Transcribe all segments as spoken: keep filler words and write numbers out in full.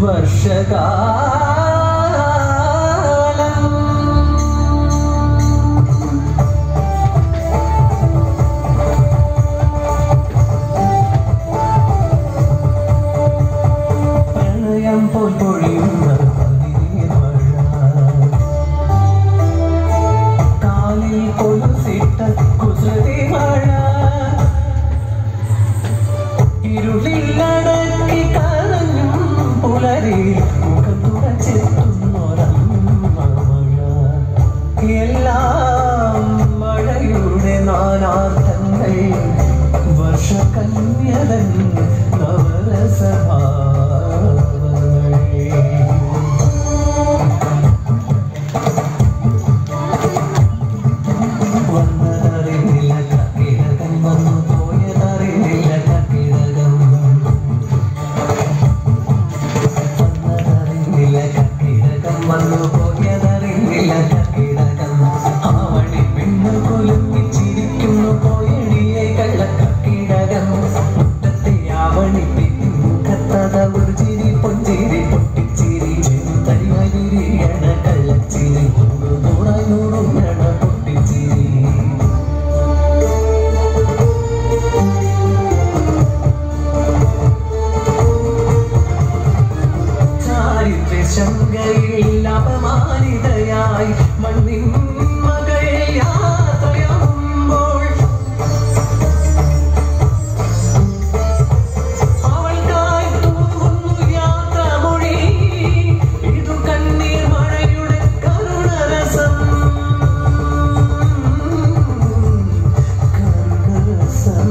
വർഷകാലം പ്രണയം പോൽ പൊഴിയുന്ന കാലിൽ കൊലുസിട്ട കുസൃതി മഴ ഇരുളിലടക്കി കരഞ്ഞും പുലരിൽ മുഖം തുടച്ചെത്തുന്നൊരമ്മ മഴ എല്ലാം മഴയുടെ നാനാർത്ഥങ്ങൾ വർഷകന്യതൻ നവരസഭാവങ്ങൾ വന്നതറിയില്ല കക്കിഴകൻ വന്നു പോയതറിയില്ല കക്കിഴകം വന്നതറിയില്ല കക്കിഴകം വന്നു പോയതറിയില്ല കക്കിഴകം ആവണി പെണ്ണു കുലുങ്ങിച്ചിരിക്കുന്നു പോയടിയെ കള്ളക്കക്കിഴകം മുറ്റത്തെ ആവണി മുഖത്തത ഒരു ചിരി പൊഞ്ചിരി പൊട്ടിച്ചിരി ചെറുതരിയണ കള്ളച്ചിരി നൂറായി നൂറുങ്ങണ പൊട്ടിച്ചിരി ശങ്കയിൽ അപമാനിതയായി മണ്ണിൻ മകൾ യാത്രയാകുമ്പോൾ അവൾക്കായി തൂകുന്നു യാത്രമൊഴി ഇതു കണ്ണീർ മഴയുടെ കരുണരസം കരുണരസം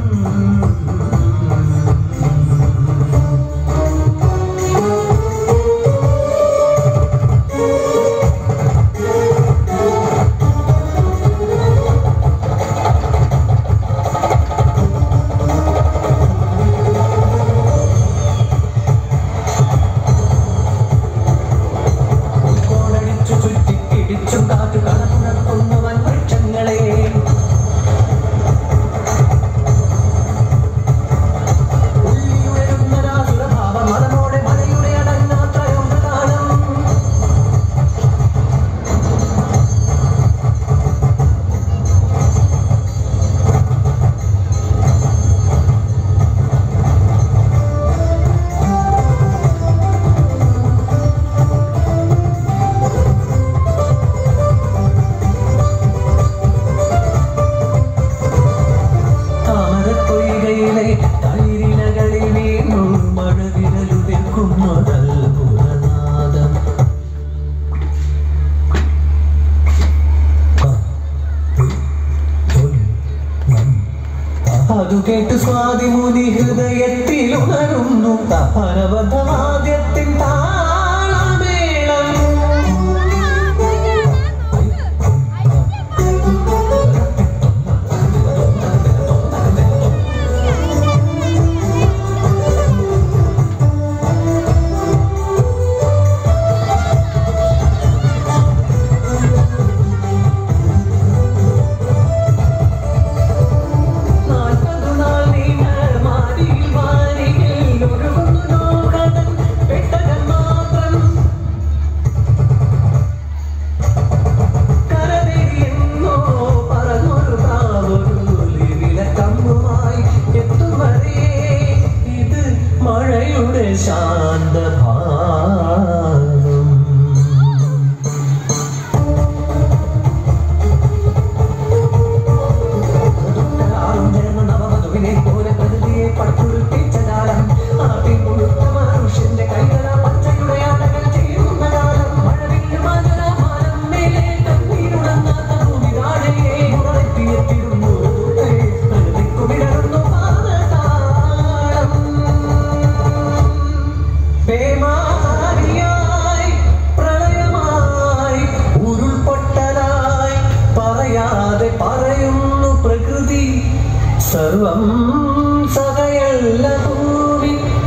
അതു കേട്ട് സ്വാതിമുനി ഹൃദയത്തിലുണരുന്നു തപനബദ്ധവാദ്യത്തിൻ താളമേളം ശാന്തഭാവം നവമധുവിനെ പോലെ പ്രകൃതിയെ പടച്ചുരുട്ടിച്ച കാലം ആദ്യം മുഴുത്ത മനുഷ്യന്റെ കൈകള പച്ചയുടെ ആടകൾ ചെയ്യുന്ന കാലം മഴവില്ല് മധുരമാനം മേലെ കണ്ണീരുണങ്ങാത്ത ഭൂമി താഴെ ഉറത്തിയെത്തിരുന്നു പ്രകൃതിക്കു വിടരുന്നു പേമാരിയായി പ്രളയമായി ഉരുൾപൊട്ടലായി പറയാതെ പറയുന്നു പ്രകൃതി സർവം സകയല്ലതും